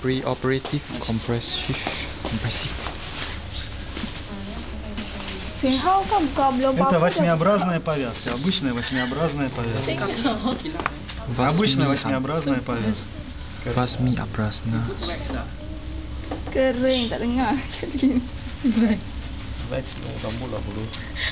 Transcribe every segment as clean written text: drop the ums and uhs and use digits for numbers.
Preoperative compressive. Это восьмиобразная повязка, обычная восьмиобразная повязка. Обычная восьмиобразная повязка. Vasmiabrazna. Kering, tak dengar. Vex rambut lah bodoh.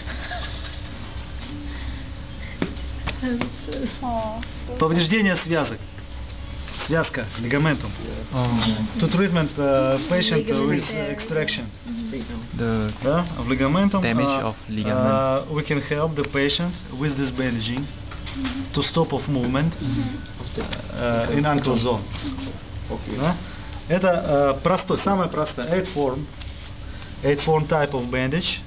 Повреждение связок. Связка, лигаментум. To treatment patient with extraction. The Of ligamentum. damage of ligament. We can help the patient with this bandaging to stop of movement in ankle zone. Да? Это простой, самое простое. 8-form type of bandage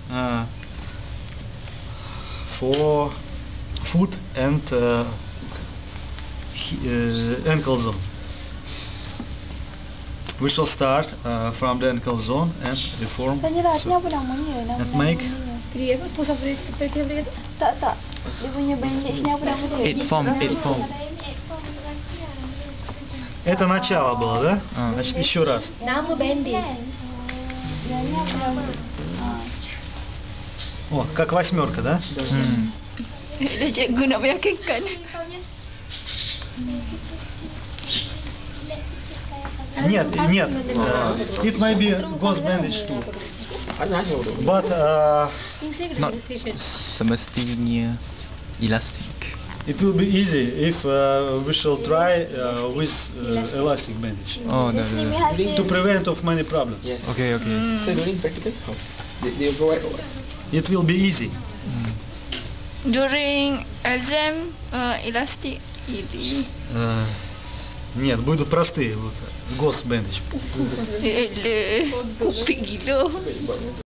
for foot and ankle zone. We shall start from the ankle zone and reform and make Tak. Dia punya bandage ni apa nama dia? 8-form. Это начало было, да? Значит, еще раз. Nama bandage. Yang ni apa nama? О, как восьмерка, да? Dia cikgu nak meyakinkan. Нет. It may be ghost bandage too. But Not semestinya elastic. it will be easy if we shall try with elastic bandage Oh, no. to prevent of many problems. Yes. Okay. So during practical, how? They provide what? It will be easy. During exam, elastic. Нет, будут простые. Вот, ghost bandage. Kupik gila.